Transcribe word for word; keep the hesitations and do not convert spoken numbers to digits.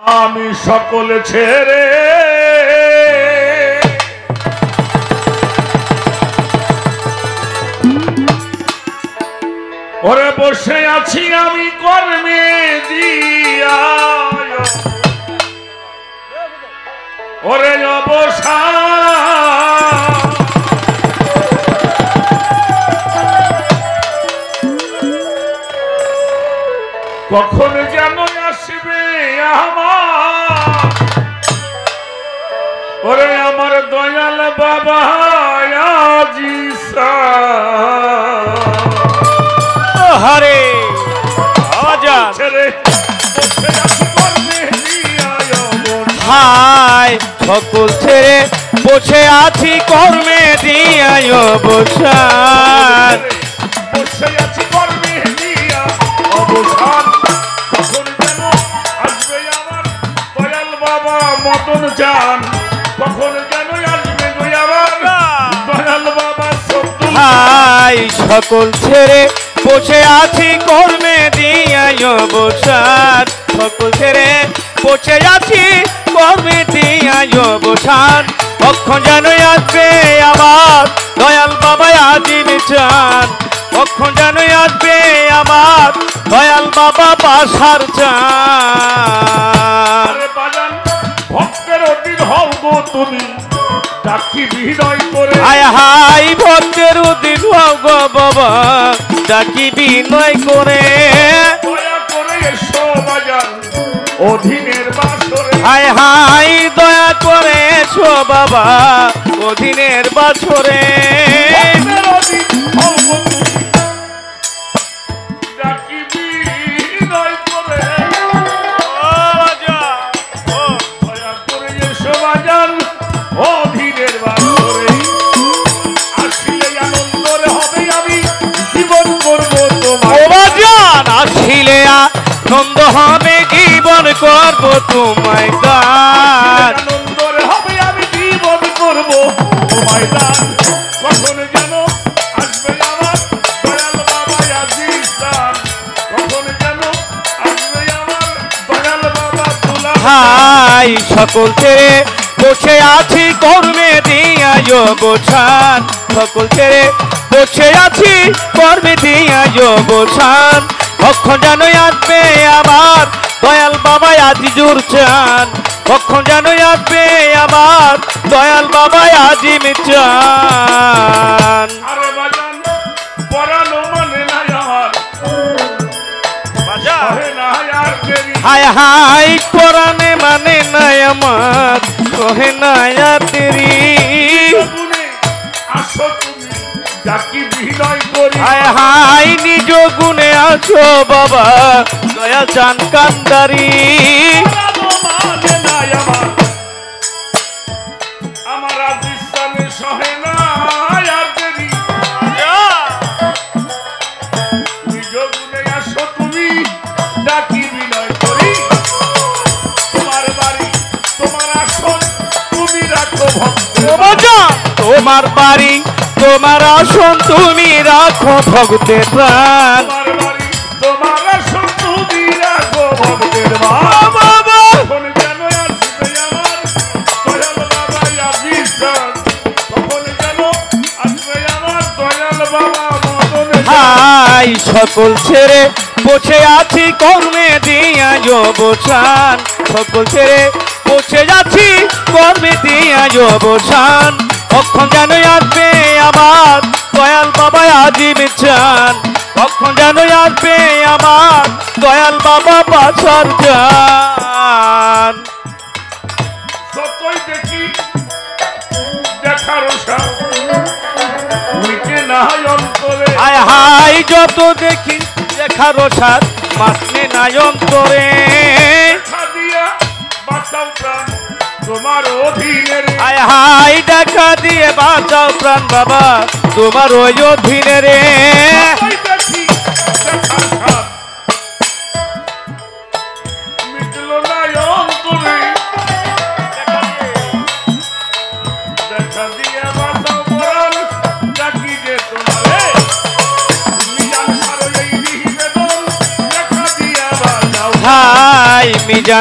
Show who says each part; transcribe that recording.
Speaker 1: আমি সকল ছেড়ে ওরে বসে আছি আমি কর্মে দিয়া ওরে অবসান কখন যেন আসবে আমার ওরে আমার দয়াল বাবা আজিসা
Speaker 2: হরে আজা
Speaker 1: ছেড়ে
Speaker 2: হাই সকল ছেড়ে বসে আছি কর্মে দিয়ায় অবসান
Speaker 1: বসে আছি কর্মে দিয়া অবসান কখন যেন আসবে আমার দয়াল বাবা মদন চান কখন যেন আসবে আমার দয়াল বাবা
Speaker 2: হাই সকল ছেড়ে বসে আছি কর্মে দিয়ায় অবসান সকল ছেড়ে বসে আছি কর্মে দিয়ায় অবসান কখন যেন আসবে আমার দয়াল বাবা আজিম চান কখন যেন আসবে আমার দয়াল বাবা বাসার চান
Speaker 1: ভক্তের অধীন হও গো তুমি ডাকি বিনয় করে
Speaker 2: হায় হাই ভক্তের অধীন হও গো বাবা ডাকি বিনয় করে
Speaker 1: দয়া করে এসো বাজার অধীনের বাসরে
Speaker 2: হায় হাই দয়া করে এসো বাবা অধীনের বাছরে
Speaker 1: ভক্তের অধীন হও গো তুমি ডাকি বিনয় করে দয়া করে এসো বাজার অধীনের বাসরে আসলে আনন্দরে হবে আমি জীবন করব তোমার
Speaker 2: ওবাজান আসিলে আনন্দ হবে জীবন করব তোমায় দান
Speaker 1: আনন্দরে হবে আমি জীবন করব তোমায় দান কখন যেন আসবে আমার দয়াল বাবা আজিজ দান কখন যেন আসবে আমার দয়াল বাবা তুলা
Speaker 2: হাই সকল ছেড়ে বসে আছি কর্মে দিয়ায় অবসান সকল ছেড়ে বসে আছি কর্মে দিয়ায় অবসান কখন যেন আসবে আমার দয়াল বাবা আজিজুর চান কখন যেন আসবে আমার দয়াল বাবা আজিম চান
Speaker 1: আরে বাজান পরানো মানে নাই আমার বাজারে না আর দেরি
Speaker 2: হায় হাই কোরআনে মানে নাই আমার কহে নাই আর দেরি
Speaker 1: গুণে আসো তুমি ডাকি বিনয় করি
Speaker 2: হায় হাই নিজ গুণে আছো বাবা দয়া চান কান্দারি
Speaker 1: পরানো মানে নাই আমার আমার আজিস্তানে সহে না আর দেরি নিজ গুণে আসো তুমি ডাকি বিনয় করি তোমার বাড়ি তোমার আসন তুমি রাখো ভক্ত
Speaker 2: তোমার বাড়ি তোমার আসন তুমি রাখো ভক্তের প্রাণ
Speaker 1: তোমার বাড়ি তোমার আসন তুমি রাখো ভক্তের
Speaker 2: বাবা
Speaker 1: কখন যেন আসবে আমার দয়াল বাবা আজিজান কখন যেন আসবে আমার দয়াল বাবা মদন
Speaker 2: হাই সকল ছেড়ে বসে আছি কর্মে দিয়ায় অবসান সকল ছেড়ে বসে আছি কর্মে দিয়ায় অবসান কখন যেন আসবে আমার দয়াল বাবা আজিম চান কখন যেন আসবে আমার দয়াল বাবা বাছার চান
Speaker 1: সত্যই দেখি দেখার নিচে না হয় অন্তরে
Speaker 2: হায় হাই যত দেখি দেখার সাথ মাতনে নাই অন্তরে
Speaker 1: দেখা দিয়া বাঁচাও প্রাণ তোমার অধীনে
Speaker 2: হায় হাই দেখা দিয়ে বাঁচাও প্রাণ বাবা তোমার ওই অধীনে রে
Speaker 1: সত্যই দেখি দেখার স্বাদ মিটলো না অন্তরে দেখা দিয়া বাঁচাও প্রাণ ডাকি যে তোমারে তুমি জানো এই নিবেদন দেখা দিয়া বাঁচাও
Speaker 2: হাই মিজান